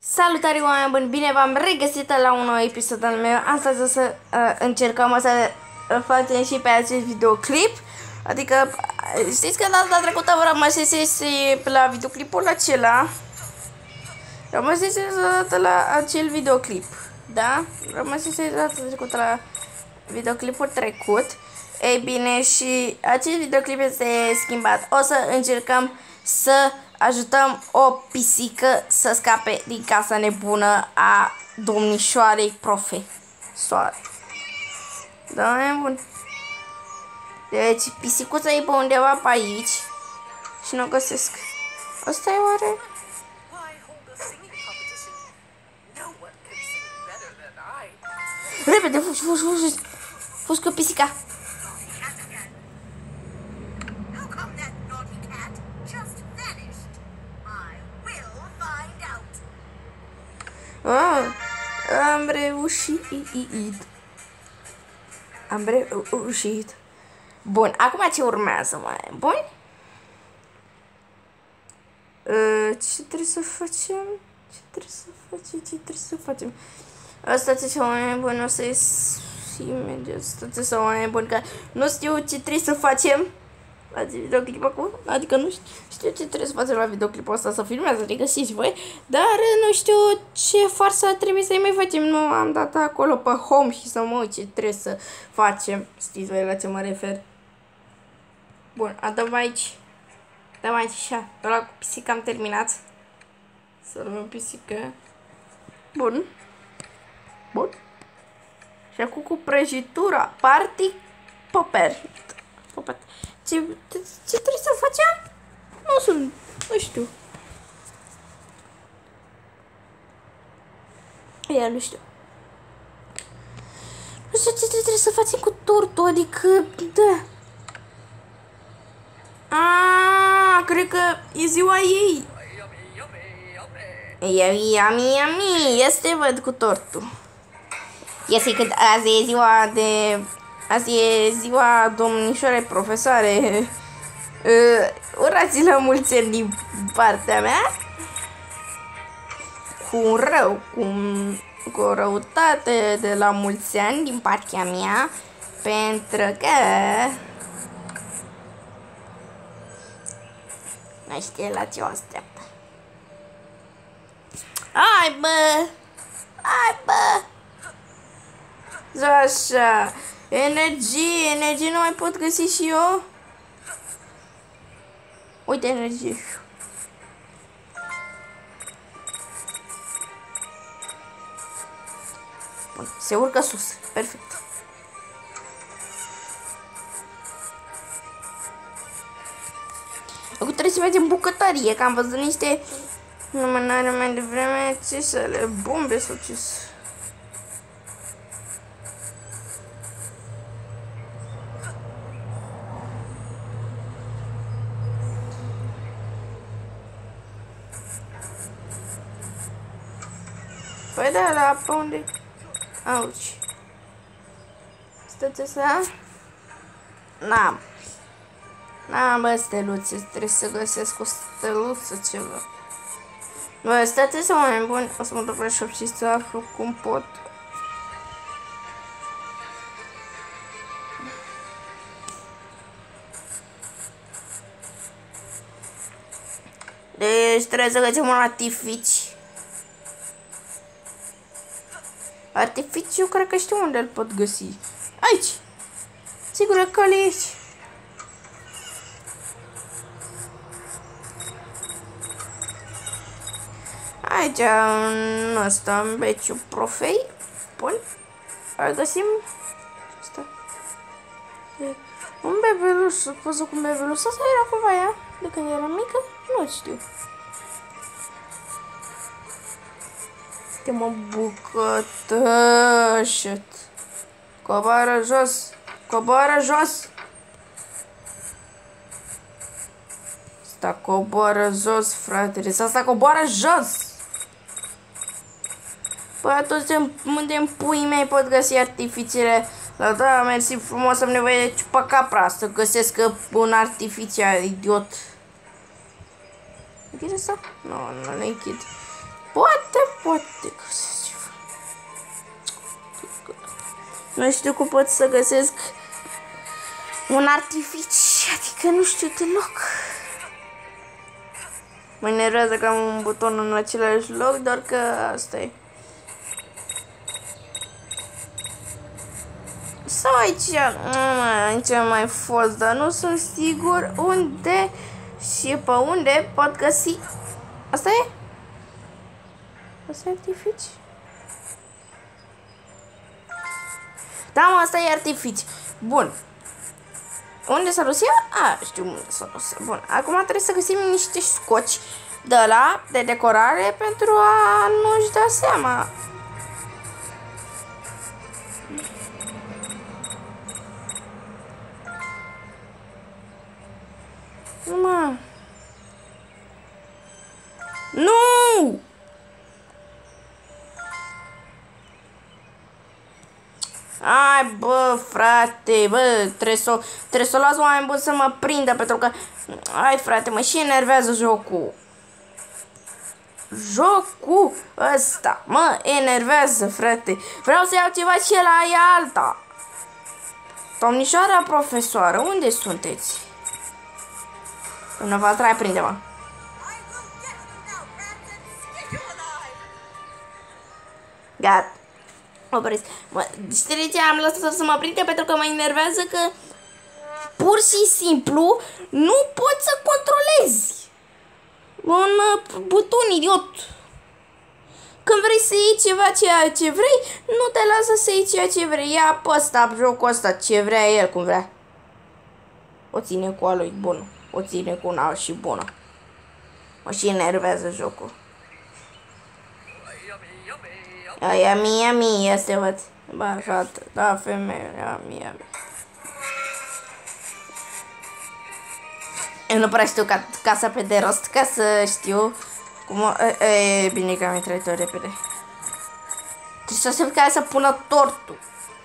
Salutare oameni buni, bine v-am regăsit la un nou episod al meu. Astăzi o să încercăm să facem și pe acest videoclip. Adică știți că data trecută rămăsese la videoclipul acela. Rămăsese la acel videoclip. Da? Rămăsese data trecută la videoclipul trecut. Ei bine, și acest videoclip este schimbat. O să încercăm să ajutăm o pisică să scape din casa nebună a domnișoarei profesoare. Da, e bun. Deci, pisicuța e pe undeva pe aici și nu o găsesc. Asta e oare? Repede, fugi cu pisica. Am reușit. Am reușit. Bun, acum ce urmează, mai bun? Ce trebuie să facem? Ce trebuie să facem? Asta ce mai bun, o să ies imediat. Asta ce mai bun, că nu știu ce trebuie să facem la videoclip acum, adică nu știu ce trebuie să facem la videoclipul ăsta, să filmează, de găsiți voi, dar nu știu ce farsă trebuie să-i mai facem, nu am dat acolo pe home și să mă uit ce trebuie să facem, știți voi la ce mă refer. Bun, dăm aici, așa, ăla cu pisica am terminat, să luăm pisică, bun, și acum cu prăjitura, party popper. Ce trebuie să facem? Nu știu. Nu știu. Nu știu ce trebuie să facem cu tortul, adică, da. Cred că e ziua ei. Yummy, este văd cu tortul. Este că azi e ziua domnișoarei profesoare. Urați la mulți ani din partea mea. Cu o răutate de la mulți ani din partea mea. Pentru că nu știe la ce o așteaptă. Hai bă! Așa, energie nu mai pot găsi și eu. Uite, energie. Bun, se urcă sus, perfect. Acum trebuie să mergem în bucătărie, că am văzut niște numărare mai devreme, ce să le bombe sau ce să... Păi da, la pe unde? Auci. Stați așa? N-am, bă, steluțe. Trebuie să găsesc o steluță ceva. Bă, stați așa, mai bun. O să mă duc la shop și să aflu cum pot. Deci trebuie să găsim un artifici. Artificiu, cred că știu unde îl pot găsi. Aici! Sigur că e aici. Aici, în ăsta, în beciul profei. Bun. Îl găsim. Asta. Un bebeluș, văzut cu un bebeluș. Asta era cumva ea, de când era mică? Nu știu. Mă bucătășet. Coboară jos. Asta coboară jos, fratele. Asta coboară jos. Păi atunci unde în puii mei pot găsi artificiile? Da, mersi frumos, am nevoie de ciupacapra să găsesc un artificial, idiot. Închide asta? Nu, nu le închid. Poate poate găsesc ceva. Nu știu cum pot să găsesc un artifici, adică nu știu deloc. Mă enervează că am un buton în același loc, doar că asta e. Sau aici, aici am mai fost, dar nu sunt sigur unde și pe unde pot găsi. Asta e? Asta e artifici? Da, mă, asta e artifici. Bun. Unde s-a dus ea? A, știu unde s-a dus. Bun, acum trebuie să găsim niște scoci de ăla, de decorare, pentru a nu-și da seama. Mă. Nu! Ai, bă, frate, bă, trebuie să o las oameni buni să mă prindă, pentru că... Ai, frate, mă și enervează jocul. Jocul ăsta mă enervează, frate. Vreau să iau ceva și la ea alta. Domnișoara profesoară, unde sunteți? Dumneavoastră, hai, prinde-mă. Gata. Opresc. Știți, am lăsat să mă prinde pentru că mă enervează că pur și simplu nu poți să controlezi un buton idiot. Când vrei să iei ceva ceea ce vrei, nu te lasă să iei ceea ce vrei. Ia pe ăsta, jocul ăsta, ce vrea el, cum vrea. O ține cu a lui bună. O ține cu una și bună. Mă și enervează jocul. Aia mie, să văd. Ba, fată, da, femeie, aia mie. Eu nu prea știu casa pe de rost, ca să știu cum... E bine că am intrat repede. Trebuie să aștept ca să pună tortul.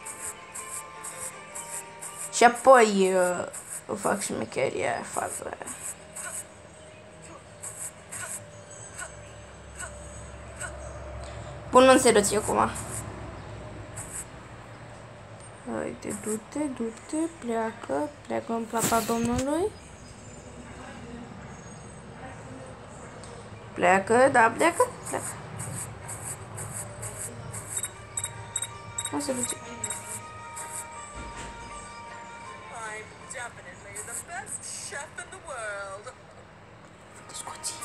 Și apoi fac șmecheria aia, faza aia. Bun, nu se duce acum. Haide, du-te, pleacă în plata Domnului. Pleacă, da, pleacă. Nu se duce. Discuții.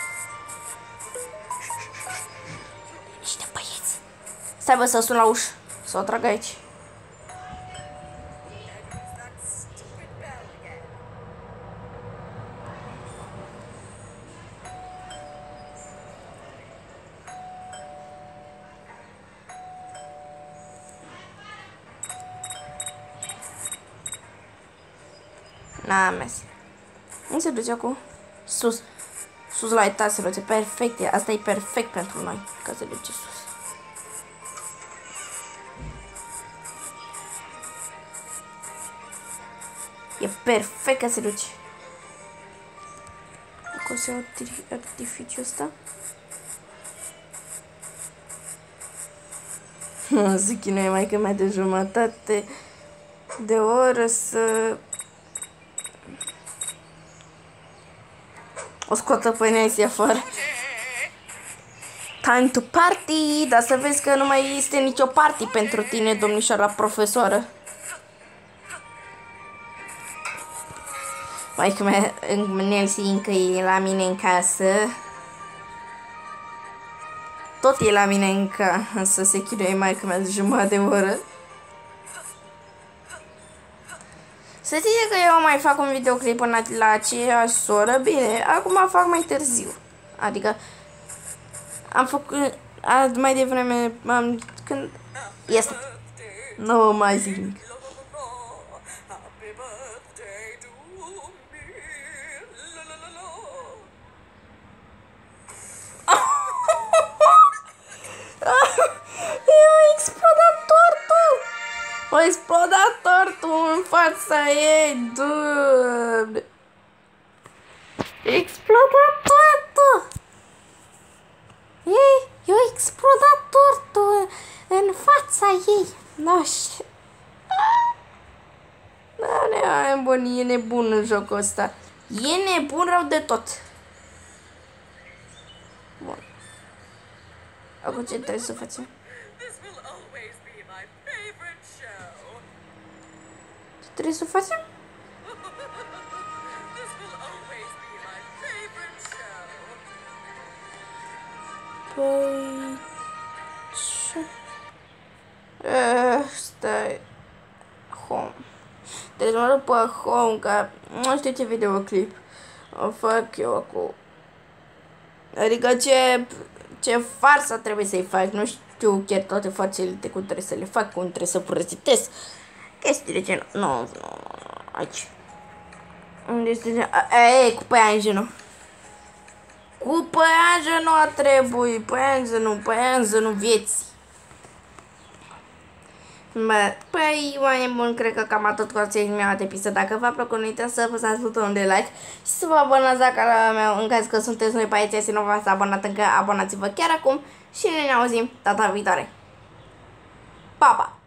Niște băieți. Stai, bă, să sun la ușă. Să o trag aici. N-am mers. Unde se duce acum? Sus. Sus la etaj se duce. Perfect. Asta e perfect pentru noi. Ca se duce sus. E perfect ca se duce. Acum se artificiul ăsta. Se chinuie maică mea de jumătate de oră să... O scoată pe Nancy afară. Time to party! Dar să vezi că nu mai este nicio party pentru tine, domnișoara profesoară. Maică mea, Nancy încă e la mine în casă. Tot e la mine în casă, se chinuie maică mea de jumătate de oră. Să știți că eu mai fac un videoclip la aceeași oră, bine, acum fac mai târziu. Adică am făcut mai devreme, când este. Nu mai zic nimic. A explodat tortul în fața ei, Doamne! Explodat tortul! Ei, eu explodat! casa ei. Naș. Da, e nebun în jocul ăsta. E nebun rău de tot. Bun. Acum ce trebuie să facem? Ce trebuie să facem? Păi... ce? Stai... Home. Trebuie să mă duc pe home, că nu știu ce videoclip o fac eu acum. Adică ce farsă trebuie să-i fac, nu știu chiar toate farsele cum trebuie să le fac, cum trebuie să prezentez. Chestii de genul. Nu, aici. Unde este? Cu păianjenul. Cu păianjenul a trebui, păianjenul vieții. Bă, păi, oameni buni, cred că cam atât cu acest episod. Dacă v-a plăcut, nu uitați să apăsați butonul de like și să vă abonați la canalul meu în caz că sunteți noi pe aici și nu v-ați abonat încă, abonați-vă chiar acum și ne auzim data viitoare. Pa, pa!